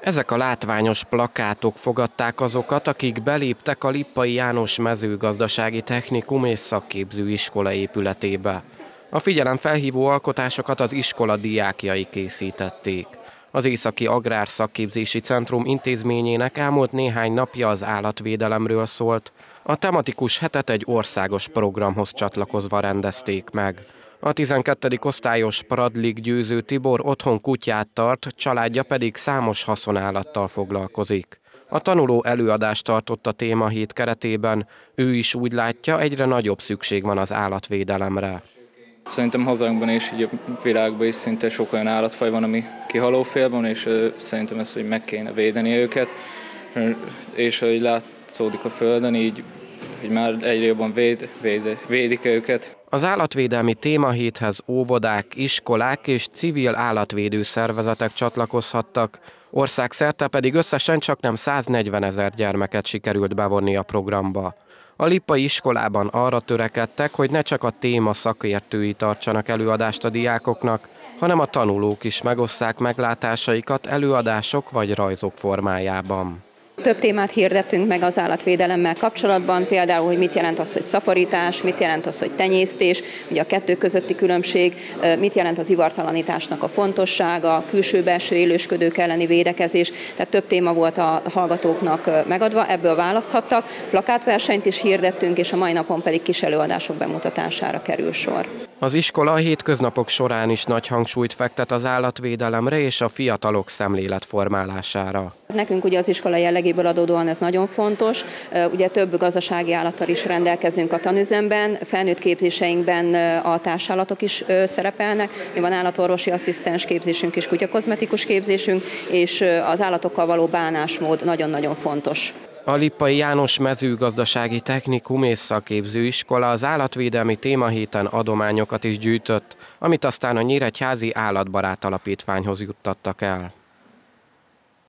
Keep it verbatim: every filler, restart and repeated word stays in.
Ezek a látványos plakátok fogadták azokat, akik beléptek a Lippai János Mezőgazdasági Technikum és Szakképző Iskola épületébe. A figyelemfelhívó alkotásokat az iskola diákjai készítették. Az Északi Agrár Szakképzési Centrum intézményének elmúlt néhány napja az állatvédelemről szólt. A tematikus hetet egy országos programhoz csatlakozva rendezték meg. A tizenkettedik osztályos Pradlik Győző Tibor otthon kutyát tart, családja pedig számos haszonállattal foglalkozik. A tanuló előadást tartott a témahét keretében, ő is úgy látja, egyre nagyobb szükség van az állatvédelemre. Szerintem hazánkban és így a világban is szinte sok olyan állatfaj van, ami kihalófélben, és szerintem ezt, hogy meg kéne védeni őket, és hogy látszódik a földön, így hogy már egyre jobban véd, véd, védik őket. Az állatvédelmi témahéthez óvodák, iskolák és civil állatvédő szervezetek csatlakozhattak, országszerte pedig összesen csaknem száznegyvenezer gyermeket sikerült bevonni a programba. A lippai iskolában arra törekedtek, hogy ne csak a téma szakértői tartsanak előadást a diákoknak, hanem a tanulók is megosszák meglátásaikat előadások vagy rajzok formájában. Több témát hirdettünk meg az állatvédelemmel kapcsolatban, például, hogy mit jelent az, hogy szaporítás, mit jelent az, hogy tenyésztés, ugye a kettő közötti különbség, mit jelent az ivartalanításnak a fontossága, külső-belső élősködők elleni védekezés, tehát több téma volt a hallgatóknak megadva, ebből választhattak, plakátversenyt is hirdettünk, és a mai napon pedig kis előadások bemutatására kerül sor. Az iskola a hétköznapok során is nagy hangsúlyt fektet az állatvédelemre és a fiatalok szemléletformálására. Nekünk ugye az iskola jellegéből adódóan ez nagyon fontos. Ugye több gazdasági állattal is rendelkezünk a tanüzemben, felnőtt képzéseinkben a társállatok is szerepelnek. Mi van állatorvosi asszisztens képzésünk és kutyakozmetikus képzésünk, és az állatokkal való bánásmód nagyon-nagyon fontos. A Lippai János Mezőgazdasági Technikum és Szakképző Iskola az állatvédelmi témahéten adományokat is gyűjtött, amit aztán a Nyíregyházi Állatbarát Alapítványhoz juttattak el.